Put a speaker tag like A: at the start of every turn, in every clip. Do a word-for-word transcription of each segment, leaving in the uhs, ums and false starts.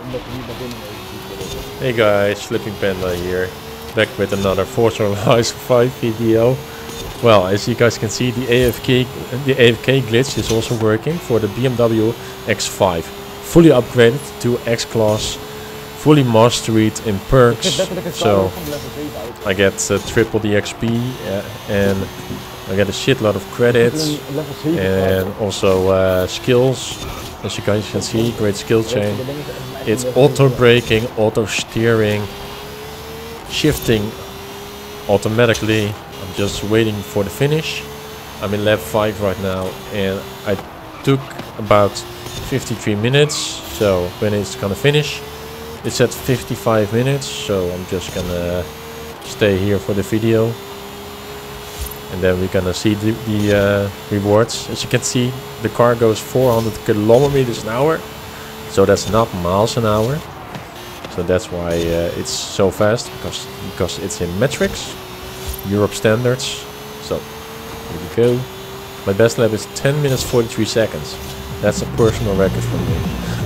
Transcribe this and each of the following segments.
A: Hey guys, Slipping Panda here, back with another Forza Horizon five video. Well, as you guys can see, the A F K the A F K glitch is also working for the B M W X five, fully upgraded to X-Class, fully mastered in perks. So I get uh, triple the X P uh, and I get a shitload of credits and also uh, skills. As you guys can see, great skill chain. It's auto braking, auto steering, shifting automatically. I'm just waiting for the finish. I'm in lap five right now and I took about fifty-three minutes. So when it's gonna finish, it's at fifty-five minutes. So I'm just gonna stay here for the video. And then we're gonna see the, the uh, rewards. As you can see, the car goes four hundred kilometers an hour. So that's not miles an hour. So that's why uh, it's so fast, because because it's in metrics, Europe standards. So here we go. My best lap is ten minutes forty-three seconds. That's a personal record for me.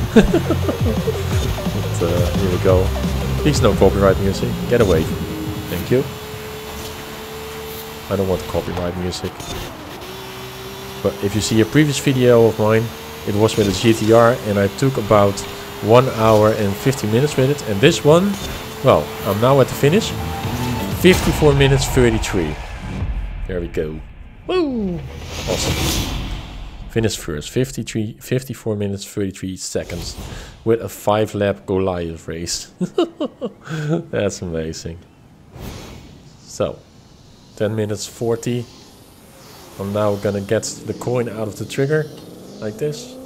A: But, uh, here we go. Please no copyright music. Get away. Thank you. I don't want copyright music. But if you see a previous video of mine, it was with a G T R and I took about one hour and fifty minutes with it. And this one, well, I'm now at the finish. fifty-four minutes thirty-three. There we go. Woo! Awesome. Finished first. fifty-three, fifty-four minutes thirty-three seconds with a five lap Goliath race. That's amazing. So, ten minutes forty. I'm now gonna get the coin out of the trigger, like this.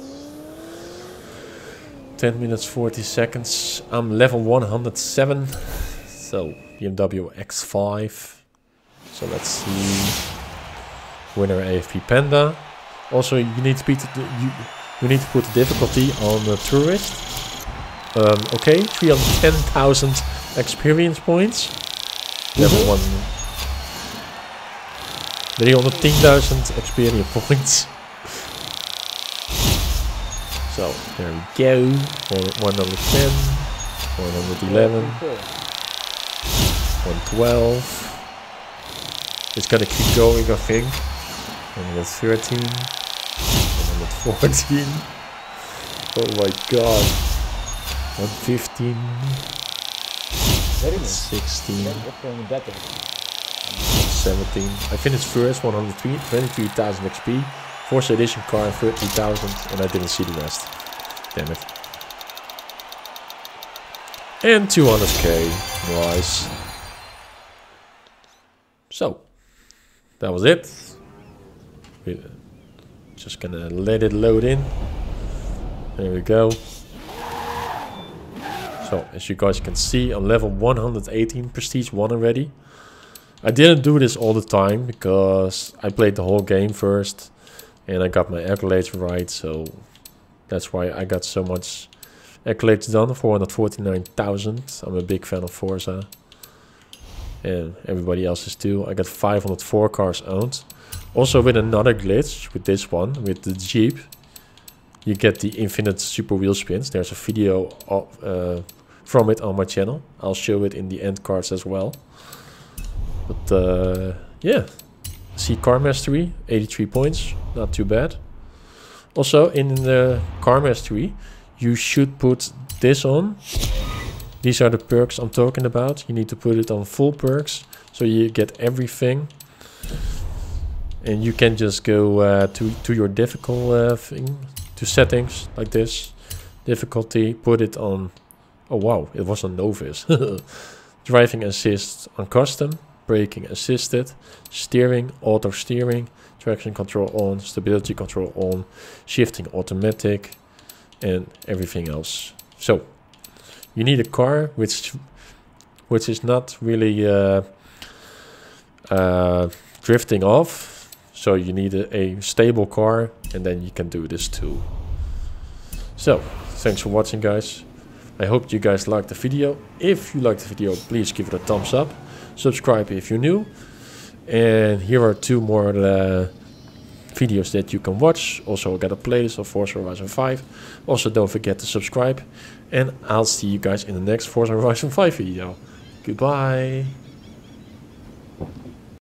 A: ten minutes forty seconds. I'm level one hundred seven. So, B M W X five. So let's see. Winner A F P Panda. Also, you need to beat the, you, you need to put the difficulty on the tourist. Um, okay, three hundred ten thousand experience points. Level one. three hundred ten thousand experience points. So, there we go. one hundred ten, one hundred eleven, one hundred twelve. It's gonna keep going, I think. one hundred thirteen, one hundred fourteen. Oh my god. one hundred fifteen, sixteen. seventeen. I finished first, one hundred twenty-three thousand X P. Forza Edition car, thirty thousand, and I didn't see the rest. Damn it. And two hundred K. Nice. So, that was it. We're just gonna let it load in. There we go. So, as you guys can see, I'm level one hundred eighteen, Prestige one already. I didn't do this all the time because I played the whole game first and I got my accolades right, so that's why I got so much accolades done. Four hundred forty-nine thousand. I'm a big fan of Forza and everybody else is too. I got five hundred four cars owned. Also with another glitch, with this one, with the Jeep, you get the infinite super wheel spins. There's a video of, uh, from it on my channel. I'll show it in the end cards as well. But uh, yeah, see car mastery, eighty-three points, not too bad. Also in the car mastery, you should put this on. These are the perks I'm talking about. You need to put it on full perks, so you get everything. And you can just go uh, to, to your difficult uh, thing, to settings, like this. Difficulty, put it on, oh wow, it was on novice. Driving assist on custom. Braking assisted, steering, auto steering, traction control on, stability control on, shifting automatic, and everything else. So you need a car which which is not really uh, uh, drifting off. So you need a, a stable car, and then you can do this too. So thanks for watching, guys. I hope you guys liked the video. If you liked the video, please give it a thumbs up. Subscribe if you're new. And here are two more uh, videos that you can watch. Also, I got a playlist of Forza Horizon five. Also, don't forget to subscribe. And I'll see you guys in the next Forza Horizon five video. Goodbye.